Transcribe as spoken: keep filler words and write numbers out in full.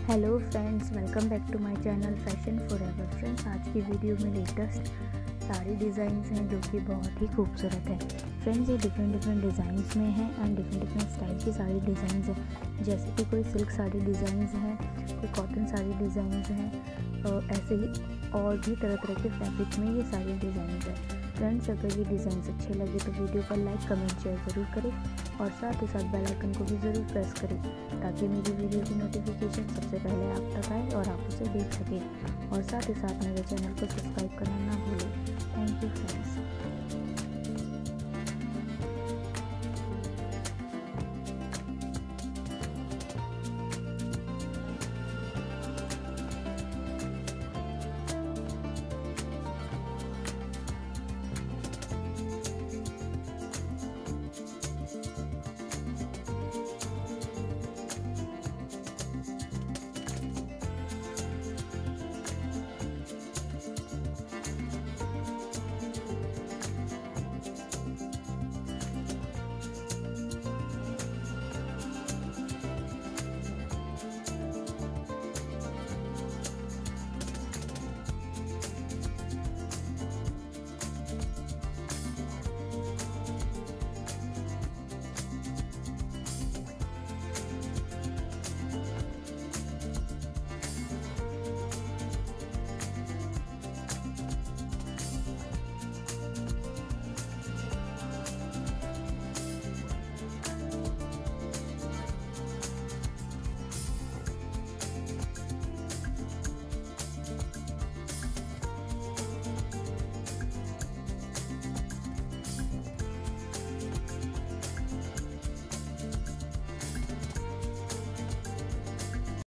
Hello friends, welcome back to my channel fashion forever. Friends, आज की video में latest sari designs हैं जो कि बहुत ही खूबसूरत है। फ्रेंड्स, ये डिफरेंट डिफरेंट डिज़ाइंस में हैं एंड डिफरेंट डिफरेंट स्टाइल की साड़ी डिज़ाइंस हैं। जैसे कि कोई सिल्क साड़ी डिज़ाइंस हैं, कोई कॉटन साड़ी डिज़ाइंस हैं, और ऐसे ही और भी तरह तरह के फैब्रिक में ये सारी डिज़ाइंस हैं। फ्रेंड्स, अगर ये डिज़ाइंस अच्छे लगे तो वीडियो पर लाइक कमेंट शेयर ज़रूर करें और साथ ही साथ बेल आइकन को भी ज़रूर प्रेस करें ताकि मेरी वीडियो की नोटिफिकेशन सबसे पहले आप तक आए और आप उसे देख सकें। और साथ ही साथ मेरे चैनल को सब्सक्राइब करना ना भूलें। Thank you friends.